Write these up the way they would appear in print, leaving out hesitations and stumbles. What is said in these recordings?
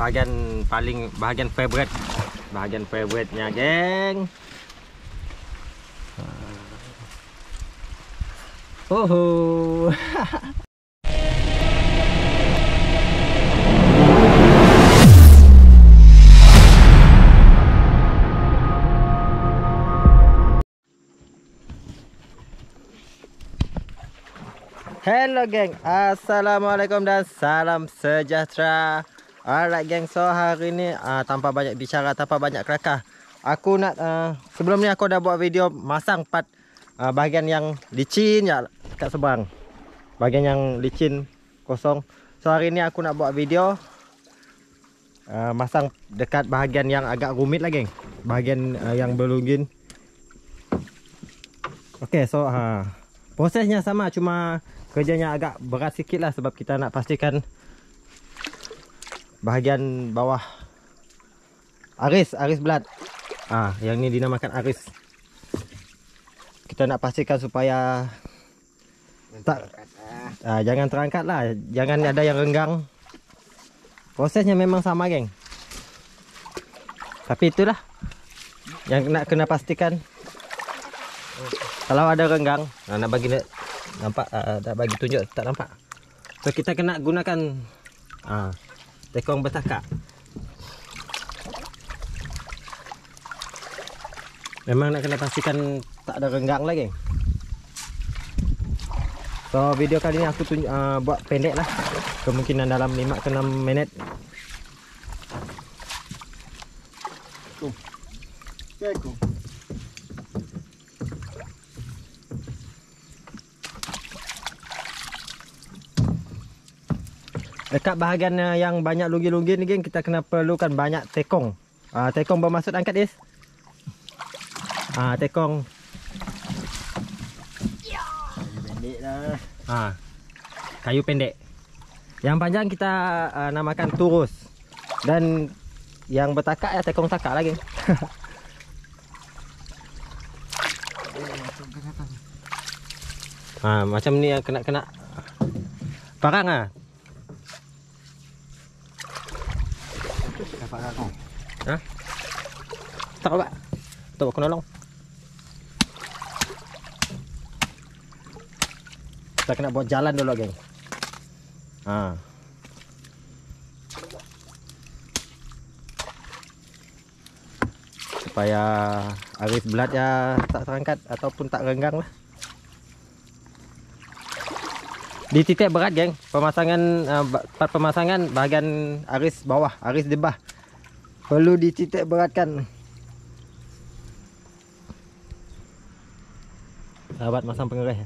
bahagian favorite-nya, geng. Oh. Hello geng, assalamualaikum dan salam sejahtera. Alright geng, so hari ini tanpa banyak bicara, tanpa banyak kelakar, aku nak sebelum ni aku dah buat video masang part bahagian yang licin ya kat seberang, bahagian yang licin kosong. So hari ni aku nak buat video masang dekat bahagian yang agak rumit lah geng, bahagian yang berlugin. Okay, so prosesnya sama, cuma kerjanya agak berat sikit lah sebab kita nak pastikan bahagian bawah aris belat. Yang ni dinamakan aris. Kita nak pastikan supaya jangan terangkat lah, jangan ada yang renggang. Prosesnya memang sama geng, tapi itulah yang nak kena pastikan. Kalau ada renggang, nak bagi nampak, tak bagi tunjuk tak nampak. So kita kena gunakan tekong bertakak. Memang nak kena pastikan tak ada renggang lagi. So video kali ni aku buat pendek lah, kemungkinan dalam 5 ke 6 minit. Dekat bahagian yang banyak lugi-lugi ni geng, kita kena perlukan banyak tekong. Tekong bermaksud angkat is. Tekong. Kayu pendek lah. Kayu pendek. Yang panjang kita namakan turus. Dan yang bertakak ya tekong takak lagi. Macam ni yang kena parang tak apa. Tak aku nolong. Kita kena buat jalan dulu geng. Supaya aris belat ya tak terangkat ataupun tak renggang lah. Di titik berat geng, pemasangan bahagian aris bawah, aris debah perlu dititik beratkan. Sahabat masang pengeras ya.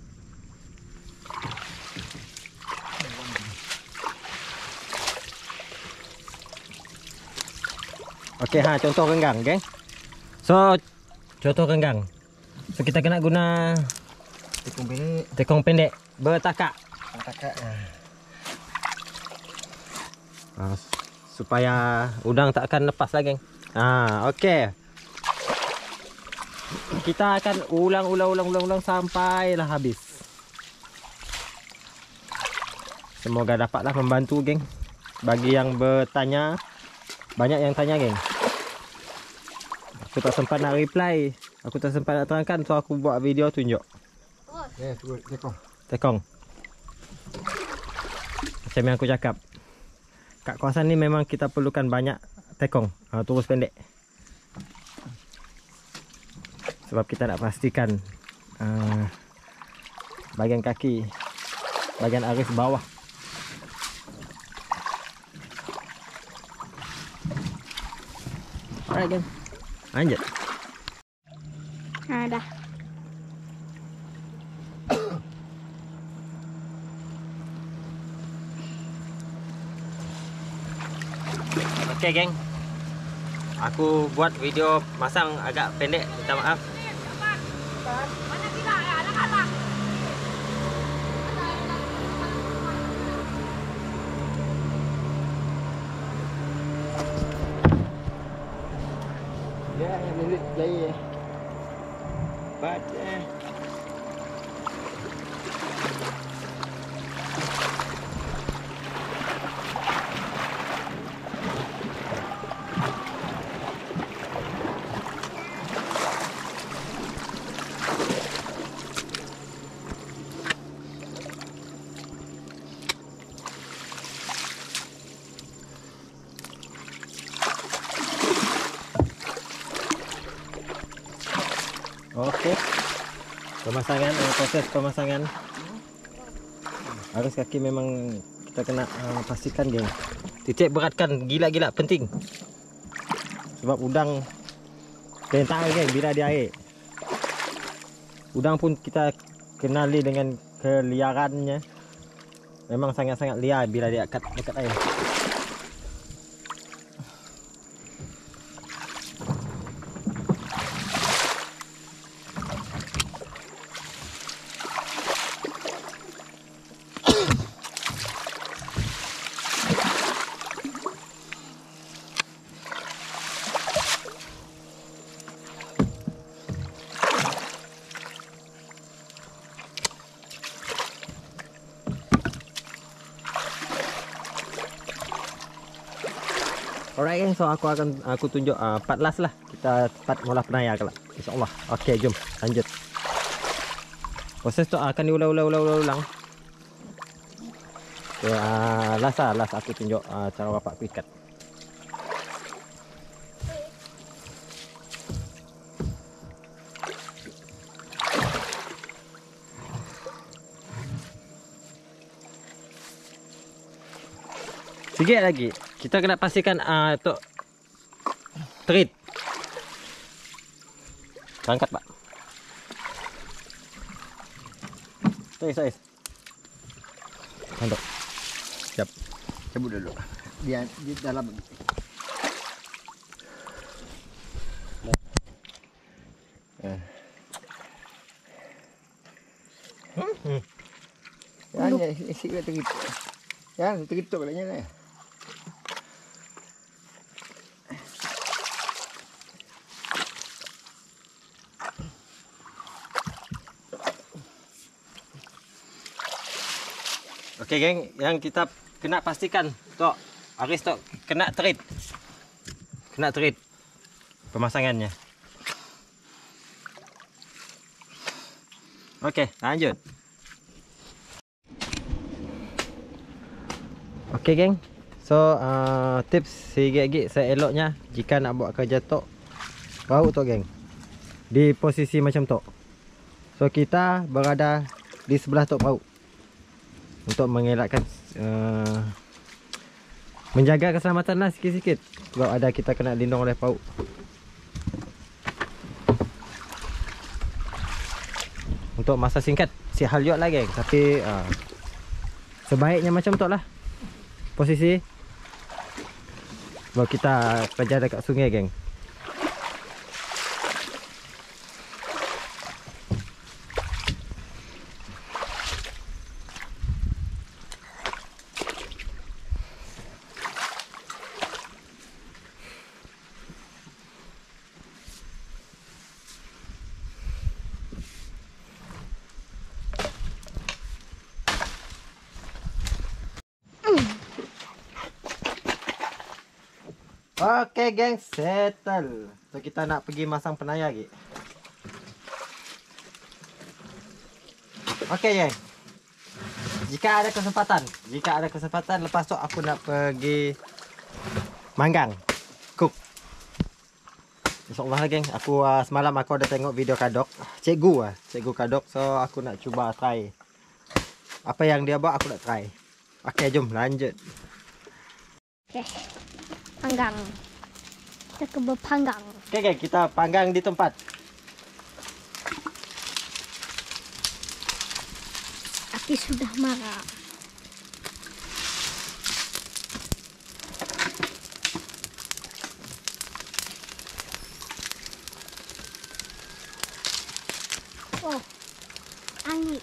Okey, contoh renggang geng. So contoh renggang, so kita kena guna tekong pendek bertakak. Supaya udang tak akan lepas lah geng. Okey. Kita akan ulang sampailah habis. Semoga dapatlah membantu geng. Bagi yang bertanya, banyak yang tanya geng. Aku tak sempat nak reply, aku tak sempat nak terangkan, so aku buat video tunjuk. Tekong. Macam yang aku cakap, kat kawasan ni memang kita perlukan banyak tekong, turus pendek. Sebab kita nak pastikan bahagian kaki, bahagian aris bawah. Alright geng, lanjut. Dah. Okey geng, aku buat video masang agak pendek, minta maaf. Ya, yang milik play. Pemasangan, proses pemasangan. Harus kaki memang kita kena pastikan, geng. Titik beratkan, gila-gila penting. Sebab udang tentak, geng, bila di air. Udang pun kita kenali dengan keliarannya. Memang sangat-sangat liar bila dia dekat air. Alright, geng, so aku tunjuk part last lah. Kita part ngolah penaya kelak, insyaallah. Okey, jom lanjut. Proses tu akan diulang. Okay, last aku tunjuk cara bapak pikat. Sikit lagi. Kita kena pastikan untuk treat. Angkat, Pak. Sais. Untuk. Siap. Cabut dulu. Dia di dalam. Ya, isi kat tergitu. Ya, tergitu kalanya lah. Okey, geng, yang kita kena pastikan tok Aris tok kena treat. Kena treat pemasangannya. Okey, lanjut. Okey, geng. So tips sikit-sikit seeloknya jika nak buat kerja tok pauk tok, geng. Di posisi macam tok. So kita berada di sebelah tok pauk. Untuk mengelakkan menjaga keselamatan lah sikit-sikit. Sebab ada kita kena lindung oleh pauk. Untuk masa singkat si hal juga lah, geng. Tapi sebaiknya macam tu lah posisi. Sebab kita kerja dekat sungai, geng. Oke, geng, settle. So kita nak pergi masang penaya lagi. Oke, geng. Jika ada kesempatan lepas tu aku nak pergi manggang, cook. InsyaAllah, geng. Aku semalam aku ada tengok video Kadok, cikgu Kadok. So aku nak cuba try apa yang dia buat, aku nak try. Oke, jom lanjut. Oke, panggang. Kita ke berpanggang. Oke, geng, kita panggang di tempat. Api sudah marah. Oh, angin.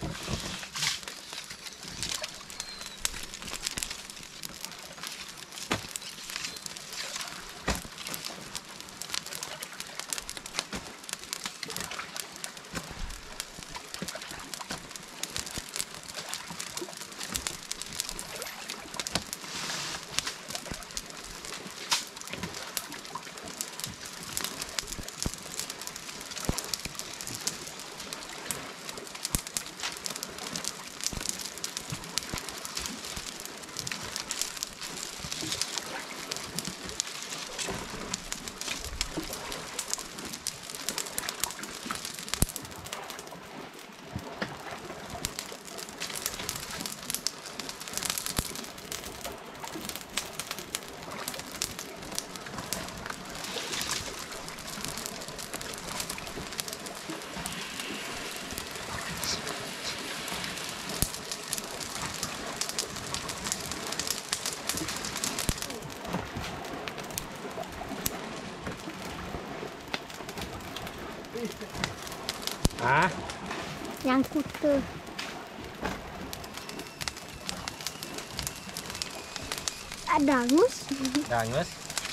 Ah, Nyangkut tuh. Ada angus. dangus.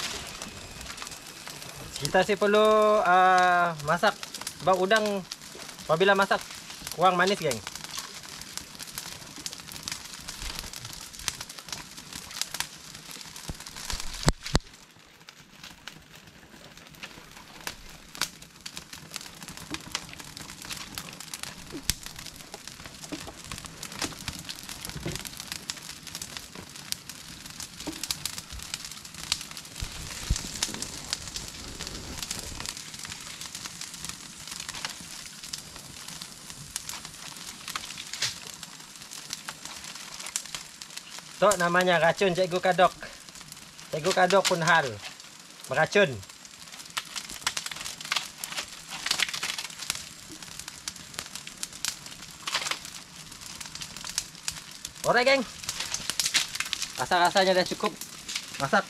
Kita sih perlu masak. Sebab udang apabila masak kurang manis, geng. Tok namanya racun Cikgu Kadok. Cikgu Kadok pun hal beracun. Alright, geng. Rasa-rasanya dah cukup masak.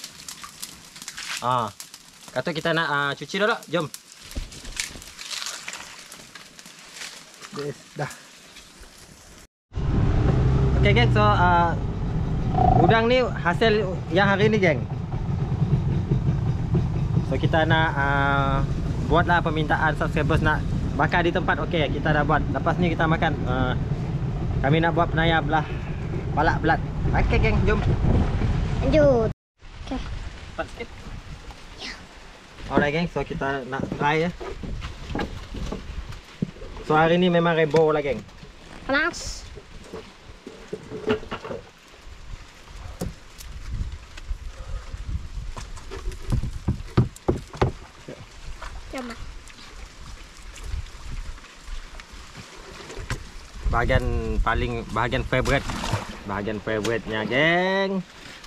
Kata kita nak cuci dulu. Jom. Yes, dah. Okay, geng. So udang ni hasil yang hari ni, geng. So kita nak buatlah permintaan subscribers nak bakar di tempat. Okey, kita dah buat. Lepas ni kita makan. Kami nak buat penayar belah palak belat. Okey, geng, jom. Lanjut. Okay. Cepat sikit. Alright, geng. So kita nak try ya. So hari ni memang rebo lah, geng. Panas. Coba. Bahagian favorite-nya, geng.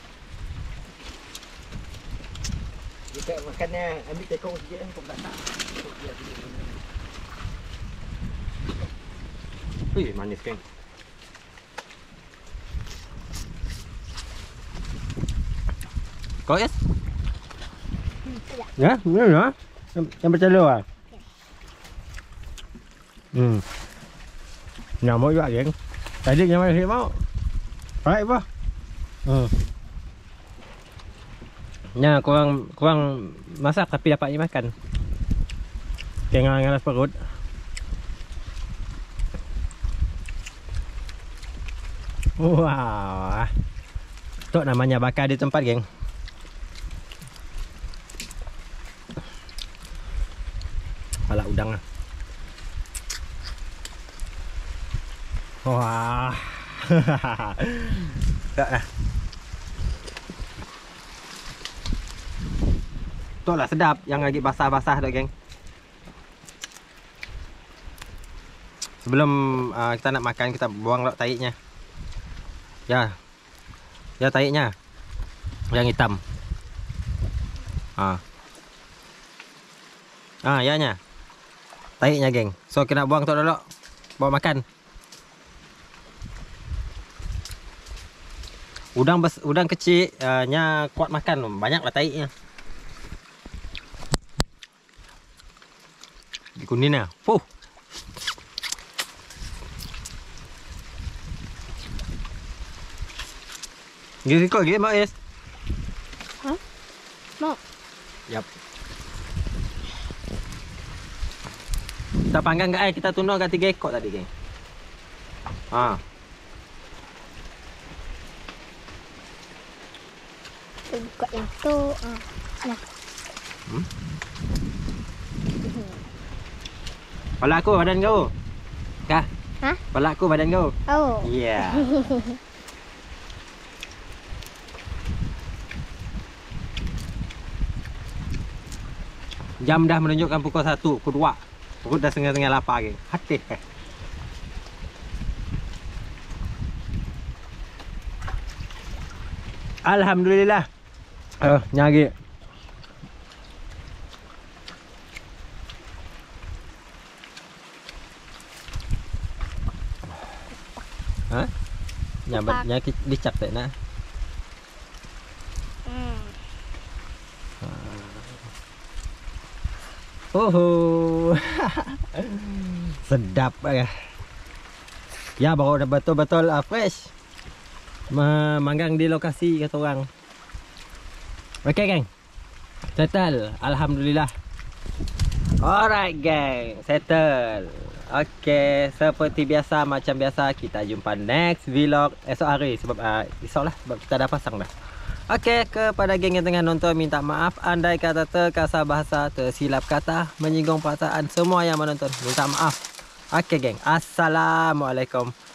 Kita makannya ambil tekong sikit kau tak tak. Ui, manis, geng. Kau yes? Ya, benar ya. Yang bertelur ah. Nyamuk juga, geng. Tadi yang mana mau? Baik apa? Ya, kurang masak tapi dapat makan. Tengah ngalas perut. Wow. Itu namanya bakar di tempat, geng. Palak udang lah. Wah. Tak lah. Tu lah sedap yang lagi basah-basah tu, geng. Sebelum kita nak makan, kita buang lah taiknya. Ya. Ya, taiknya. Yang hitam. Ya nya. Taiknya, geng. So kita buang tu dulu. Bawa makan. Udang kecil nya kuat makan, banyaklah taiknya. Di kuningnya. Gini kok gini mau es? Hah? Mau? Yap. Kita panggang ke kita tunduk ke 3 ekor tadi, geng. Buka yang tu. Nah. Pala aku badan kau. Kah? Hah? Pala aku badan kau. Oh. Iya. Jam dah menunjukkan pukul 1, pukul 2. Perut dah setengah-setengah lapar, geng. Hati. Alhamdulillah. Nyagi. Hah? Nya dicak tak nak? Oh. Sedap ya. Ya baru dah betul-betul fresh. Manggang di lokasi kata orang. Okey geng. Settle. Alhamdulillah. Alright geng. Settle. Okey, seperti biasa, macam biasa kita jumpa next vlog esok hari sebab esok lah sebab kita dah pasang dah. Okey, kepada geng yang tengah nonton minta maaf andai kata terkasar bahasa, tersilap kata, menyinggung perasaan semua yang menonton. Minta maaf. Okey geng. Assalamualaikum